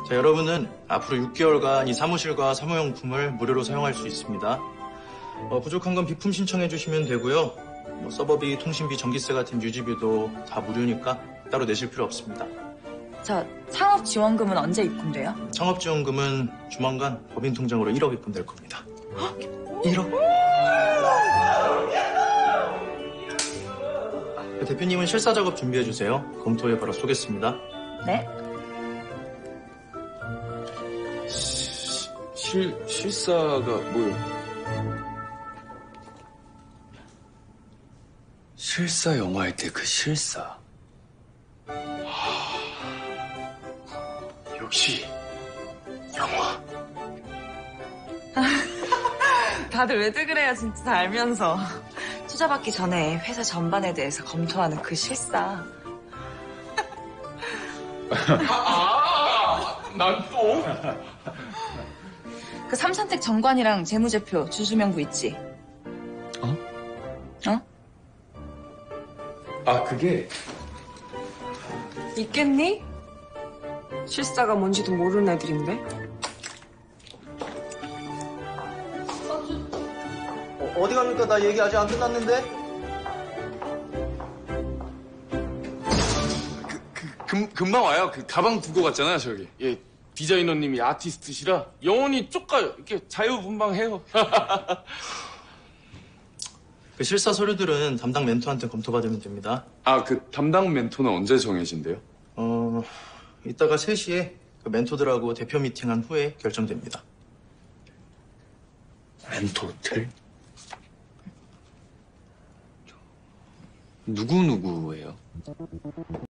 자, 여러분은 앞으로 6개월간 이 사무실과 사무용품을 무료로 사용할 수 있습니다. 부족한 건 비품 신청해 주시면 되고요. 서버비, 통신비, 전기세 같은 유지비도 다 무료니까 따로 내실 필요 없습니다. 저 창업지원금은 언제 입금돼요? 창업지원금은 조만간 법인 통장으로 1억 입금될 겁니다. 1억? 대표님은 실사 작업 준비해 주세요. 검토해 바로 쏘겠습니다. 네. 실사가 뭐요? 실사 영화할 때 그 실사. 역시 영화. 다들 왜들 그래요, 진짜 다 알면서. 투자 받기 전에 회사 전반에 대해서 검토하는 그 실사. 난 또? 그 삼산택 정관이랑 재무제표, 주주명부 있지? 어? 어? 그게 있겠니? 실사가 뭔지도 모르는 애들인데. 어디 갑니까? 나 얘기 아직 안 끝났는데? 금방 와요. 그 가방 두고 갔잖아요, 저기. 예, 디자이너님이 아티스트시라 영혼이 쪽가요. 이렇게 자유분방해요. 그 실사 서류들은 담당 멘토한테 검토받으면 됩니다. 그 담당 멘토는 언제 정해진대요? 이따가 3시에 그 멘토들하고 대표 미팅한 후에 결정됩니다. 멘토들? 누구예요?